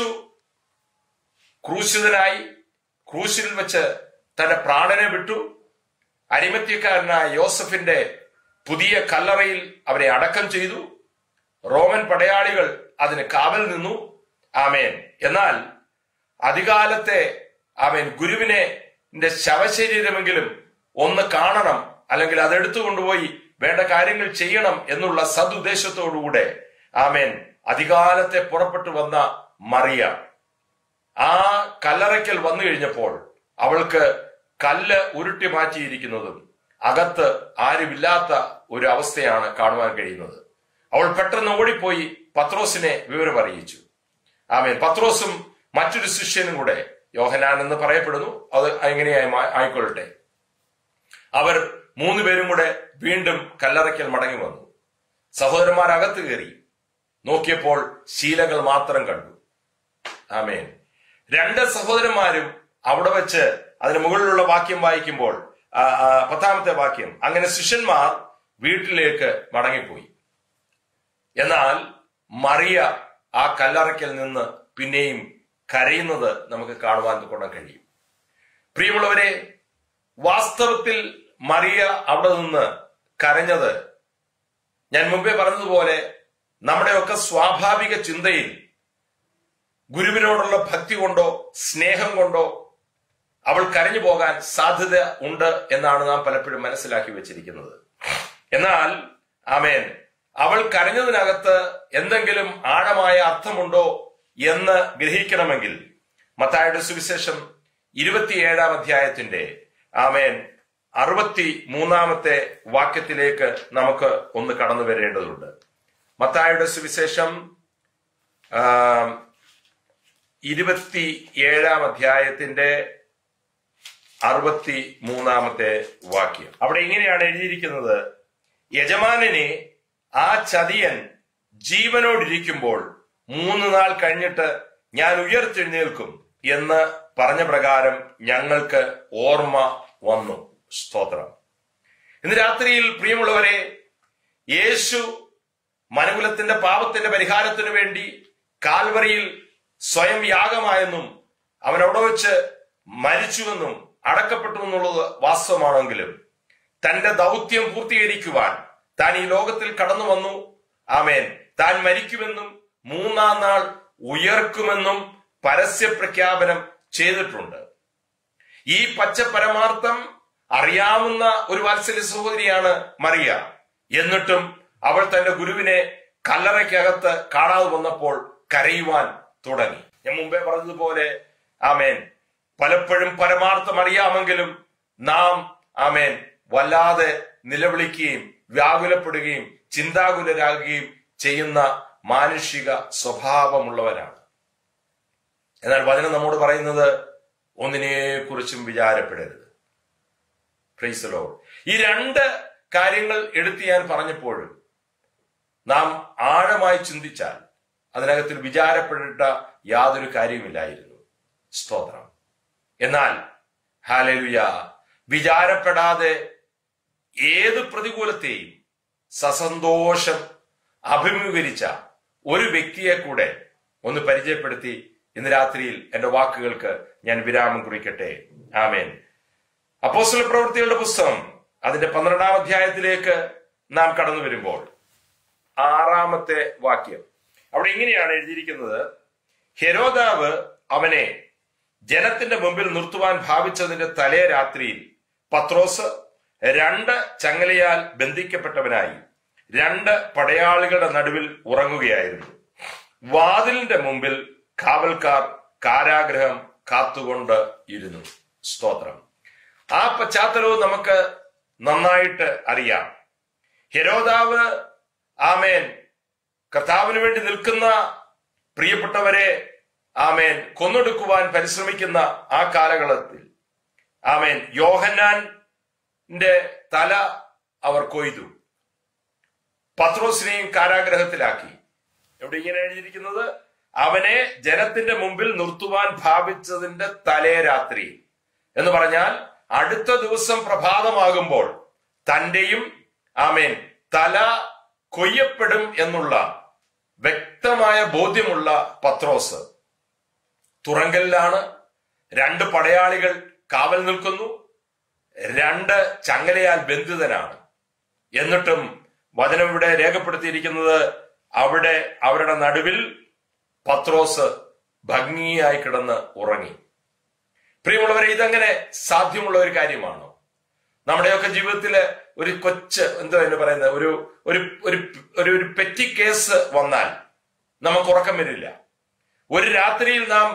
A: ക്രൂശിതനായി ക്രൂശിൽ വെച്ച് തന്റെ പ്രാണനെ വിട്ടു. അരിമത്യക്കാരനായ യോസഫിന്റെ പുതിയ കല്ലറയിൽ അവരെ അടക്കം ചെയ്തു. റോമൻ പടയാളികൾ അതിന് കാവൽ നിന്നു. ആമേൻ. എന്നാൽ അധികാലത്തെ അവൻ ഗുരുവിനെ ശവശരീരമെങ്കിലും ഒന്ന് കാണണം, അല്ലെങ്കിൽ അതെടുത്തു കൊണ്ടുപോയി വേണ്ട കാര്യങ്ങൾ ചെയ്യണം എന്നുള്ള സദുദ്ദേശത്തോടുകൂടെ ആമേൻ അധികാലത്തെ പുറപ്പെട്ടു വന്ന മറിയ ആ കല്ലറയ്ക്കൽ വന്നു കഴിഞ്ഞപ്പോൾ അവൾക്ക് കല്ല് ഉരുട്ടി മാറ്റിയിരിക്കുന്നതും അകത്ത് ആരുമില്ലാത്ത ഒരു അവസ്ഥയാണ് കാണുവാൻ കഴിയുന്നത്. അവൾ പെട്ടെന്ന് ഓടിപ്പോയി പത്രോസിനെ വിവരം അറിയിച്ചു. ആമേൻ. പത്രോസും മറ്റൊരു ശിഷ്യനും കൂടെ, യോഹന്നാൻ എന്ന് പറയപ്പെടുന്നു, അത് എങ്ങനെയായി ആയിക്കൊള്ളട്ടെ, അവർ മൂന്ന് പേരും കൂടെ വീണ്ടും കല്ലറയ്ക്കൽ മടങ്ങി വന്നു. സഹോദരന്മാർ അകത്ത് കയറി നോക്കിയപ്പോൾ ശീലകൾ മാത്രം കണ്ടു. ആമേൻ. രണ്ട് സഹോദരന്മാരും അവിടെ വെച്ച് അതിന് മുകളിലുള്ള വാക്യം വായിക്കുമ്പോൾ പത്താമത്തെ വാക്യം, അങ്ങനെ ശിഷ്യന്മാർ വീട്ടിലേക്ക് മടങ്ങിപ്പോയി. എന്നാൽ മറിയ ആ കല്ലറയ്ക്കൽ നിന്ന് പിന്നെയും കരയുന്നത് നമുക്ക് കാണുവാൻ കൊണ്ടാൻ കഴിയും. പ്രിയമുള്ളവരെ, വാസ്തവത്തിൽ മറിയ അവിടെ നിന്ന് കരഞ്ഞത് ഞാൻ മുമ്പേ പറഞ്ഞതുപോലെ നമ്മുടെയൊക്കെ സ്വാഭാവിക ചിന്തയിൽ ഗുരുവിനോടുള്ള ഭക്തി കൊണ്ടോ സ്നേഹം കൊണ്ടോ അവൾ കരഞ്ഞു പോകാൻ സാധ്യത ഉണ്ട് എന്നാണ് നാം പലപ്പോഴും മനസ്സിലാക്കി വെച്ചിരിക്കുന്നത്. എന്നാൽ ആമേൻ, അവൾ കരഞ്ഞതിനകത്ത് എന്തെങ്കിലും ആഴമായ അർത്ഥമുണ്ടോ എന്ന് ഗ്രഹിക്കണമെങ്കിൽ മത്തായിയുടെ സുവിശേഷം ഇരുപത്തിയേഴാം അധ്യായത്തിന്റെ ആമേൻ അറുപത്തി മൂന്നാമത്തെ വാക്യത്തിലേക്ക് നമുക്ക് ഒന്ന് കടന്നു വരേണ്ടതുണ്ട്. മത്തായിയുടെ സുവിശേഷം ഇരുപത്തി ഏഴാം അധ്യായത്തിന്റെ അറുപത്തി മൂന്നാമത്തെ വാക്യം. അവിടെ ഇങ്ങനെയാണ് എഴുതിയിരിക്കുന്നത്, യജമാനനെ ആ ചതിയൻ ജീവനോടിരിക്കുമ്പോൾ മൂന്ന് നാൾ കഴിഞ്ഞിട്ട് ഞാൻ ഉയർത്തെഴുന്നേൽക്കും എന്ന് പറഞ്ഞ പ്രകാരം ഞങ്ങൾക്ക് ഓർമ്മ വന്നു. സ്തോത്രം. ഇന്ന് രാത്രിയിൽ പ്രിയമുള്ളവരെ, യേശു മനുകുലത്തിന്റെ പാപത്തിന്റെ പരിഹാരത്തിനു വേണ്ടി കാൽവറിയിൽ സ്വയം യാഗമായെന്നും അവൻ അവിടെ വെച്ച് മരിച്ചുവെന്നും അടക്കപ്പെട്ടു എന്നുള്ളത് വാസ്തവമാണെങ്കിലും തന്റെ ദൗത്യം പൂർത്തീകരിക്കുവാൻ താൻ ഈ ലോകത്തിൽ കടന്നു വന്നു. ആമേൻ. താൻ മരിക്കുമെന്നും മൂന്നാം നാൾ ഉയർക്കുമെന്നും പരസ്യ പ്രഖ്യാപനം ചെയ്തിട്ടുണ്ട്. ഈ പച്ച പരമാർത്ഥം അറിയാവുന്ന ഒരു വാത്സല്യ സഹോദരിയാണ് മറിയ. എന്നിട്ടും അവൾ തന്റെ ഗുരുവിനെ കല്ലറയ്ക്കകത്ത് കാണാതെ വന്നപ്പോൾ കരയുവാൻ തുടങ്ങി. ഞാൻ മുമ്പേ പറഞ്ഞതുപോലെ ആമേൻ, പലപ്പോഴും പരമാർത്ഥം അറിയാമെങ്കിലും നാം ആമേൻ വല്ലാതെ നിലവിളിക്കുകയും വ്യാകുലപ്പെടുകയും ചിന്താകുലരാകുകയും ചെയ്യുന്ന മാനുഷിക സ്വഭാവമുള്ളവരാണ്. എന്നാൽ വചനം നമ്മോട് പറയുന്നത് ഒന്നിനെ കുറിച്ചും വിചാരപ്പെടരുത്. Price the Lord. ഈ രണ്ട് കാര്യങ്ങൾ എടുത്ത് ഞാൻ പറഞ്ഞപ്പോഴും നാം ആഴമായി ചിന്തിച്ചാൽ അതിനകത്തിൽ വിചാരപ്പെടേണ്ട യാതൊരു കാര്യവുമില്ലായിരുന്നു. സ്തോത്രം. എന്നാൽ ഹല്ലേലൂയ, വിചാരപ്പെടാതെ ഏത് പ്രതികൂലത്തെയും സസന്തോഷം അഭിമുഖീകരിച്ച ഒരു വ്യക്തിയെ കൂടെ ഒന്ന് പരിചയപ്പെടുത്തി ഇന്ന് രാത്രിയിൽ എന്റെ വാക്കുകൾക്ക് ഞാൻ വിരാമം കുറിക്കട്ടെ. ആമേൻ. അപ്പോസ്തല പ്രവൃത്തികളുടെ പുസ്തകം അതിന്റെ പന്ത്രണ്ടാം അധ്യായത്തിലേക്ക് നാം കടന്നു വരുമ്പോൾ ആറാമത്തെ വാക്യം അവിടെ ഇങ്ങനെയാണ് എഴുതിയിരിക്കുന്നത്, ഹെരോദാവ് അവനെ ജനത്തിന്റെ മുമ്പിൽ നിർത്തുവാൻ ഭാവിച്ചതിന്റെ തലേ രാത്രിയിൽ പത്രോസ് രണ്ട് ചങ്ങലയാൽ ബന്ധിക്കപ്പെട്ടവനായി രണ്ട് പടയാളികളുടെ നടുവിൽ ഉറങ്ങുകയായിരുന്നു. വാതിലിന്റെ മുമ്പിൽ കാവൽക്കാർ കാരാഗ്രഹം കാത്തുകൊണ്ട് ഇരുന്നു. സ്തോത്രം. ആ പശ്ചാത്തലവും നമുക്ക് നന്നായിട്ട് അറിയാം. ഹെരോദാവ് ആമേൻ കർത്താവിന് വേണ്ടി നിൽക്കുന്ന പ്രിയപ്പെട്ടവരെ ആമേൻ കൊന്നൊടുക്കുവാൻ പരിശ്രമിക്കുന്ന ആ കാലഘട്ടത്തിൽ ആമേൻ യോഹന്നാന്റെ തല അവർ കൊയ്തു, പത്രോസിനെയും കാരാഗ്രഹത്തിലാക്കി. എവിടെ ഇങ്ങനെ എഴുതിയിരിക്കുന്നത്, അവനെ ജനത്തിന്റെ മുമ്പിൽ നിർത്തുവാൻ ഭാവിച്ചതിന്റെ തലേ രാത്രി എന്ന് പറഞ്ഞാൽ അടുത്ത ദിവസം പ്രഭാതമാകുമ്പോൾ തന്റെയും ആമേൻ തല കൊയ്യപ്പെടും എന്നുള്ള വ്യക്തമായ ബോധ്യമുള്ള പത്രോസ് തുറങ്കലിലാണ്. രണ്ട് പടയാളികൾ കാവൽ നിൽക്കുന്നു, രണ്ട് ചങ്ങലയാൽ ബന്ധിതനാണ്. എന്നിട്ടും വചനം ഇവിടെ രേഖപ്പെടുത്തിയിരിക്കുന്നത് അവിടെ അവരുടെ നടുവിൽ പത്രോസ് ഭംഗിയായി കിടന്ന് ഉറങ്ങി. പ്രിയമുള്ളവരെ, ഇതെങ്ങനെ സാധ്യമുള്ള ഒരു കാര്യമാണോ? നമ്മുടെയൊക്കെ ജീവിതത്തില് ഒരു കൊച്ച് എന്തോ എന്ന് പറയുന്നത് ഒരു ഒരു ഒരു ഒരു പെറ്റി കേസ് വന്നാൽ നമുക്ക് ഉറക്കം വരില്ല. ഒരു രാത്രിയിൽ നാം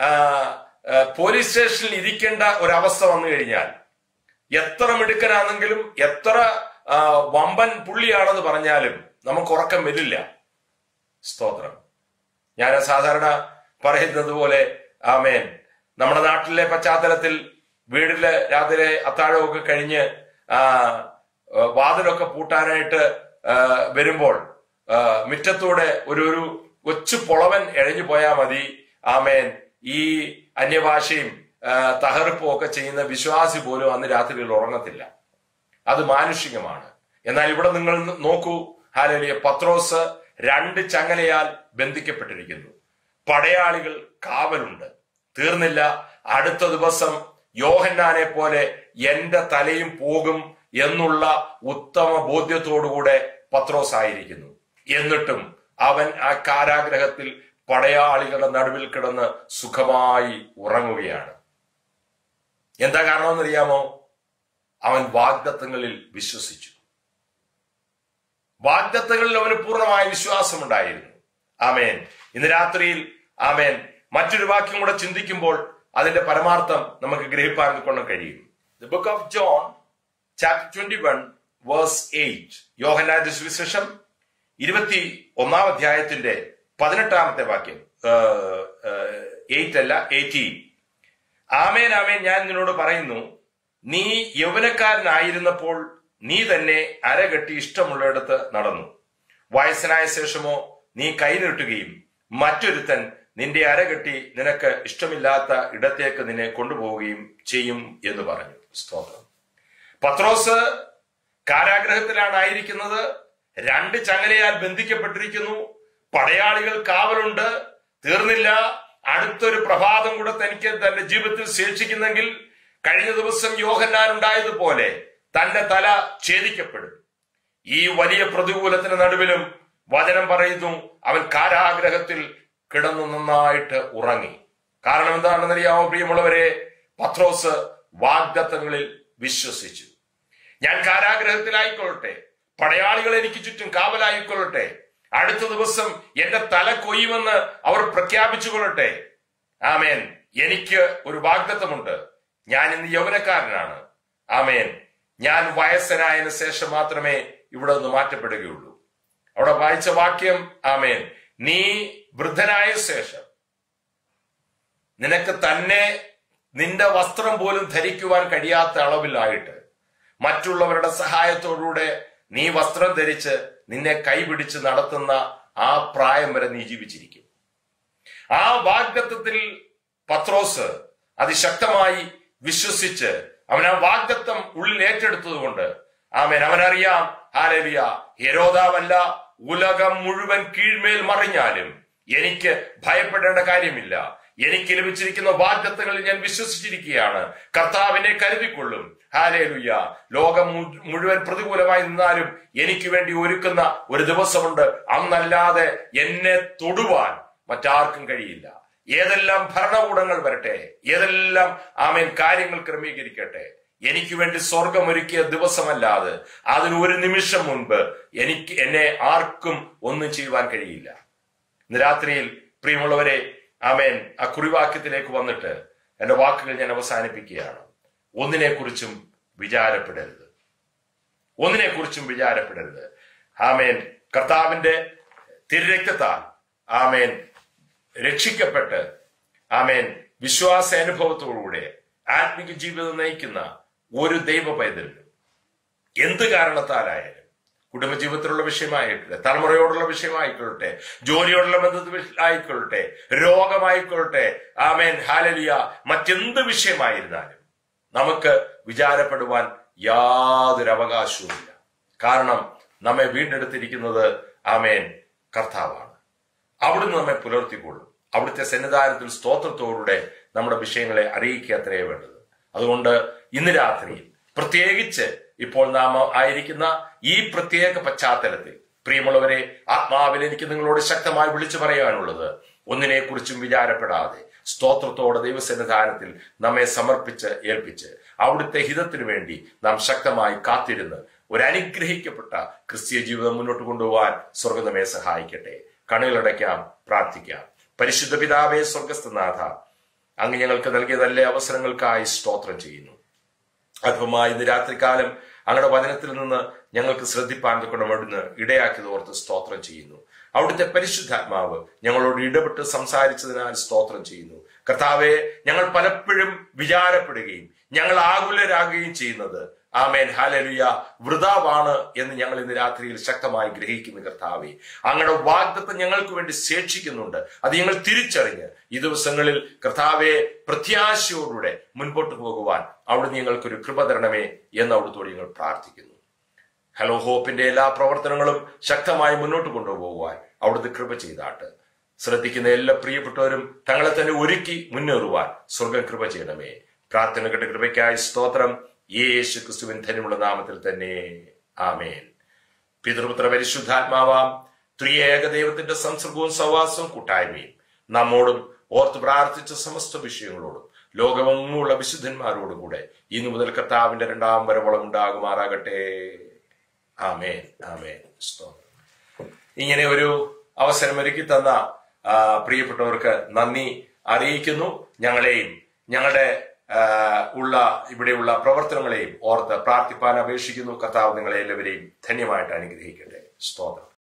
A: പോലീസ് സ്റ്റേഷനിൽ ഇരിക്കേണ്ട ഒരവസ്ഥ വന്നു കഴിഞ്ഞാൽ എത്ര മിടുക്കനാണെങ്കിലും എത്ര വമ്പൻ പുള്ളിയാണെന്ന് പറഞ്ഞാലും നമുക്ക് ഉറക്കം വരില്ല. സ്തോത്രം. ഞാൻ സാധാരണ പറയുന്നത് പോലെ ആമേൻ, നമ്മുടെ നാട്ടിലെ പശ്ചാത്തലത്തിൽ വീട്ടില് രാത്രി അത്താഴമൊക്കെ കഴിഞ്ഞ് ആ വാതിലൊക്കെ പൂട്ടാനായിട്ട് വരുമ്പോൾ മുറ്റത്തൂടെ ഒരു ഒരു കൊച്ചു പൊളവൻ എഴഞ്ഞു പോയാൽ മതി. ആമേൻ, ഈ അന്യഭാഷയും തകർപ്പും ഒക്കെ ചെയ്യുന്ന വിശ്വാസി പോലും അന്ന് രാത്രിയിൽ ഉറങ്ങത്തില്ല. അത് മാനുഷികമാണ്. എന്നാൽ ഇവിടെ നിങ്ങൾ നോക്കൂ, ഹല്ലേലൂയ, പത്രോസ് രണ്ട് ചങ്ങലയാൽ ബന്ധിക്കപ്പെട്ടിരിക്കുന്നു. പടയാളികൾ കാവലുണ്ട്. തീർന്നില്ല, അടുത്ത ദിവസം യോഹന്നാനെ പോലെ എന്റെ തലയും പോകും എന്നുള്ള ഉത്തമ ബോധ്യത്തോടുകൂടെ പത്രോസ് ആയിരിക്കുന്നു. എന്നിട്ടും അവൻ ആ കാരാഗ്രഹത്തിൽ പടയാളികളുടെ നടുവിൽ കിടന്ന് സുഖമായി ഉറങ്ങുകയാണ്. എന്താ കാരണമെന്നറിയാമോ? അവൻ വാഗ്ദത്തങ്ങളിൽ വിശ്വസിച്ചു. വാഗ്ദത്തങ്ങളിൽ അവന് പൂർണ്ണമായ വിശ്വാസമുണ്ടായിരുന്നു. ആമേൻ. ഇന്ന് രാത്രിയിൽ ആമേൻ മറ്റൊരു വാക്യം കൂടെ ചിന്തിക്കുമ്പോൾ അതിന്റെ പരമാർത്ഥം നമുക്ക് ഗ്രഹിപ്പാൻ കൊണ്ട് കഴിയും. The book of John chapter twenty one verse eight. യോഹന്നാന്റെ സുവിശേഷം ഇരുപത്തി ഒന്നാം അധ്യായത്തിന്റെ പതിനെട്ടാമത്തെ വാക്യം, എയ്റ്റ് അല്ല എയ്റ്റീൻ. ആമേൻ ആമേൻ, ഞാൻ നിന്നോട് പറയുന്നു, നീ യൗവനക്കാരനായിരുന്നപ്പോൾ നീ തന്നെ അരകെട്ടി ഇഷ്ടമുള്ളിടത്ത് നടന്നു. വയസ്സനായ ശേഷമോ നീ കൈനീട്ടുകയും മറ്റൊരുത്തൻ നിന്റെ അരകെട്ടി നിനക്ക് ഇഷ്ടമില്ലാത്ത ഇടത്തേക്ക് നിന്നെ കൊണ്ടുപോവുകയും ചെയ്യും എന്ന് പറഞ്ഞു. സ്തോത്രം. പത്രോസ് കാരാഗ്രഹത്തിലാണ് ആയിരിക്കുന്നത്. രണ്ട് ചങ്ങലയാൽ ബന്ധിക്കപ്പെട്ടിരിക്കുന്നു. പടയാളികൾ കാവലുണ്ട്. തീർന്നില്ല, അടുത്തൊരു പ്രഭാതം കൂടെ തനിക്ക് തന്റെ ജീവിതത്തിൽ ശേഷിക്കുന്നെങ്കിൽ കഴിഞ്ഞ ദിവസം യോഹന്നാൻ ഉണ്ടായതുപോലെ തന്റെ തല ഛേദിക്കപ്പെടും. ഈ വലിയ പ്രതികൂലത്തിന് നടുവിലും വചനം പറയുന്നു, അവൻ കാരാഗ്രഹത്തിൽ കിടന്നു നന്നായിട്ട് ഉറങ്ങി. കാരണം എന്താണെന്നറിയാമോ പ്രിയമുള്ളവരെ? പത്രോസ് വാഗ്ദത്തങ്ങളിൽ വിശ്വസിച്ചു. ഞാൻ കാരാഗ്രഹത്തിലായിക്കൊള്ളട്ടെ, പടയാളികൾ എനിക്ക് ചുറ്റും കാവലായിക്കൊള്ളട്ടെ, അടുത്ത ദിവസം എന്റെ തല കൊയ്യുമെന്ന് അവർ പ്രഖ്യാപിച്ചു കൊള്ളട്ടെ. ആമേൻ. എനിക്ക് ഒരു വാഗ്ദത്തമുണ്ട്. ഞാൻ ഇന്ന് യൗവനക്കാരനാണ്. ആമേൻ. ഞാൻ വയസ്സനായതിനു ശേഷം മാത്രമേ ഇവിടെ നിന്ന് മാറ്റപ്പെടുകയുള്ളൂ. അവിടെ വായിച്ച വാക്യം, ആമേൻ, നീ വൃദ്ധനായ ശേഷം നിനക്ക് തന്നെ നിന്റെ വസ്ത്രം പോലും ധരിക്കുവാൻ കഴിയാത്ത അളവിലായിട്ട് മറ്റുള്ളവരുടെ സഹായത്തോടുകൂടെ നീ വസ്ത്രം ധരിച്ച് നിന്നെ കൈപിടിച്ച് നടത്തുന്ന ആ പ്രായം വരെ നീ ജീവിച്ചിരിക്കും. ആ വാഗ്ദത്തത്തിൽ പത്രോസ് അതിശക്തമായി വിശ്വസിച്ച് അവൻ ആ വാഗ്ദത്തം ഉള്ളിൽ ഏറ്റെടുത്തത് കൊണ്ട് ആമേൻ അവനറിയാം, ഹല്ലേലൂയ, ഹെരോദാവല്ല ഉലകം മുഴുവൻ കീഴ്മേൽ മറിഞ്ഞാലും എനിക്ക് ഭയപ്പെടേണ്ട കാര്യമില്ല. എനിക്ക് ലഭിച്ചിരിക്കുന്ന വാഗ്ദത്തങ്ങളിൽ ഞാൻ വിശ്വസിച്ചിരിക്കുകയാണ്. കർത്താവിനെ കരുതിക്കൊള്ളും. ഹല്ലേലൂയ. ലോകം മുഴുവൻ പ്രതികൂലമായി നിന്നാലും എനിക്ക് വേണ്ടി ഒരുക്കുന്ന ഒരു ദിവസമുണ്ട്. അന്നല്ലാതെ എന്നെ തൊടുവാൻ മറ്റാർക്കും കഴിയില്ല. ഏതെല്ലാം ഭരണകൂടങ്ങൾ വരട്ടെ, ഏതെല്ലാം ആമേൻ കാര്യങ്ങൾ ക്രമീകരിക്കട്ടെ, എനിക്ക് വേണ്ടി സ്വർഗം ഒരുക്കിയ ദിവസമല്ലാതെ അതിന് ഒരു നിമിഷം മുൻപ് എനിക്ക് എന്നെ ആർക്കും ഒന്നും ചെയ്യുവാൻ കഴിയില്ല. ഇന്ന് രാത്രിയിൽ പ്രിയമുള്ളവരെ, ആമേൻ, ആ കുറിവാക്യത്തിലേക്ക് വന്നിട്ട് എന്റെ വാക്കുകൾ ഞാൻ അവസാനിപ്പിക്കുകയാണ്. ഒന്നിനെ കുറിച്ചും വിചാരപ്പെടരുത്. ഒന്നിനെ കുറിച്ചും വിചാരപ്പെടരുത്. ആമേൻ. കർത്താവിന്റെ തിരുരക്തത്താൽ ആമേൻ രക്ഷിക്കപ്പെട്ട് ആമേൻ വിശ്വാസാനുഭവത്തോടുകൂടെ ആത്മിക ജീവിതം നയിക്കുന്ന ഒരു ദൈവ പൈതലിനും എന്ത് കാരണത്താലായാലും, കുടുംബജീവിതത്തിലുള്ള വിഷയമായിക്കൊള്ളട്ടെ, തലമുറയോടുള്ള വിഷയമായിക്കൊള്ളട്ടെ, ജോലിയോടുള്ള ബന്ധത്തിൽ ആയിക്കൊള്ളട്ടെ, രോഗമായിക്കൊള്ളട്ടെ, ആമേൻ, ഹല്ലേലൂയ, മറ്റെന്ത് വിഷയമായിരുന്നാലും നമുക്ക് വിചാരപ്പെടുവാൻ യാതൊരു അവകാശവുമില്ല. കാരണം നമ്മെ വീണ്ടെടുത്തിരിക്കുന്നത് ആമേൻ കർത്താവാണ്. അവിടുന്ന് നമ്മെ പുലർത്തിക്കൊള്ളും. അവിടുത്തെ സന്നിധാനത്തിൽ സ്തോത്രത്തോടെ നമ്മുടെ വിഷയങ്ങളെ അറിയിക്കുക അത്രയേ വേണ്ടത്. അതുകൊണ്ട് ഇന്ന് രാത്രിയിൽ പ്രത്യേകിച്ച് ഇപ്പോൾ നാം ആയിരിക്കുന്ന ഈ പ്രത്യേക പശ്ചാത്തലത്തിൽ പ്രിയമുള്ളവരെ, ആത്മാവിൽ എനിക്ക് നിങ്ങളോട് ശക്തമായി വിളിച്ചു പറയാനുള്ളത്, ഒന്നിനെ കുറിച്ചും വിചാരപ്പെടാതെ സ്തോത്രത്തോടെ ദൈവസന്നിധാനത്തിൽ നമ്മെ സമർപ്പിച്ച് ഏൽപ്പിച്ച് അവിടുത്തെ ഹിതത്തിനു വേണ്ടി നാം ശക്തമായി കാത്തിരുന്ന് ഒരു അനുഗ്രഹിക്കപ്പെട്ട ക്രിസ്തീയ ജീവിതം മുന്നോട്ട് കൊണ്ടുപോകാൻ സ്വർഗ്ഗം നമ്മെ സഹായിക്കട്ടെ. കണ്ണുകളടയ്ക്കാം, പ്രാർത്ഥിക്കാം. പരിശുദ്ധ പിതാവേ, സ്വർഗസ്ഥനാഥ, അങ്ങ് ഞങ്ങൾക്ക് നൽകിയ നല്ല അവസരങ്ങൾക്കായി സ്തോത്രം ചെയ്യുന്നു. അല്പമായി ഇന്ന് രാത്രികാലം അങ്ങയുടെ വചനത്തിൽ നിന്ന് ഞങ്ങൾക്ക് ശ്രദ്ധിപ്പാൻ കൊണ്ട് അവിടുന്ന് ഇടയാക്കിയത് ഓർത്ത് സ്തോത്രം ചെയ്യുന്നു. അവിടുത്തെ പരിശുദ്ധാത്മാവ് ഞങ്ങളോട് ഇടപെട്ട് സംസാരിച്ചതിനാൽ സ്തോത്രം ചെയ്യുന്നു. കർത്താവെ, ഞങ്ങൾ പലപ്പോഴും വിചാരപ്പെടുകയും ഞങ്ങൾ ആകുലരാകുകയും ചെയ്യുന്നത് ആമേൻ ഹല്ലേലൂയ വൃഥാവാണ് എന്ന് ഞങ്ങൾ ഇന്ന് രാത്രിയിൽ ശക്തമായി ഗ്രഹിക്കുന്നു. കർത്താവെ, അങ്ങയുടെ വാഗ്ദത്തം ഞങ്ങൾക്ക് വേണ്ടി ശേഷിക്കുന്നുണ്ട്. അത് ഞങ്ങൾ തിരിച്ചറിഞ്ഞ് ഈ ദിവസങ്ങളിൽ കർത്താവെ പ്രത്യാശയോടുകൂടെ മുൻപോട്ട് പോകുവാൻ അവിടുന്ന് ഞങ്ങൾക്കൊരു കൃപ തരണമേ എന്ന് അവിടുത്തോട് ഞങ്ങൾ പ്രാർത്ഥിക്കുന്നു. ഹലോ ഹോപ്പിന്റെ എല്ലാ പ്രവർത്തനങ്ങളും ശക്തമായി മുന്നോട്ട് കൊണ്ടുപോകുവാൻ അവിടുന്ന് കൃപ ചെയ്താട്ട്. ശ്രദ്ധിക്കുന്ന എല്ലാ പ്രിയപ്പെട്ടവരും തങ്ങളെ തന്നെ ഒരുക്കി മുന്നേറുവാൻ സ്വർഗം കൃപ ചെയ്യണമേ. പ്രാർത്ഥന കേട്ട കൃപയ്ക്കായി സ്തോത്രം. യേശു ക്രിസ്തുവിൻ ധന്യമുള്ള നാമത്തിൽ തന്നെ ആമേൻ. പിതൃപുത്ര പരിശുദ്ധാത്മാവാം ത്രിയേക ദൈവത്തിന്റെ സംസർഗവും സഹവാസവും കൂട്ടായ്മയും നമ്മോടും ഓർത്ത് പ്രാർത്ഥിച്ച സമസ്ത വിഷയങ്ങളോടും ലോകമെങ്ങുമുള്ള വിശുദ്ധന്മാരോടും കൂടെ ഇന്നു മുതൽ കർത്താവിന്റെ രണ്ടാം വരവോളം ഉണ്ടാകുമാറാകട്ടെ. ആമേൻ, ആമേൻ. ഇങ്ങനെ ഒരു അവസരം ഒരുക്കി തന്ന പ്രിയപ്പെട്ടവർക്ക് നന്ദി അറിയിക്കുന്നു. ഞങ്ങളെയും ഞങ്ങളുടെ ഉള്ള ഇവിടെയുള്ള പ്രവർത്തനങ്ങളെയും ഓർത്ത് പ്രാർത്ഥിപ്പാൻ അപേക്ഷിക്കുന്നു. കർത്താവ് നിങ്ങളെ എല്ലാവരെയും ധന്യമായിട്ട് അനുഗ്രഹിക്കട്ടെ. സ്തോത്രം.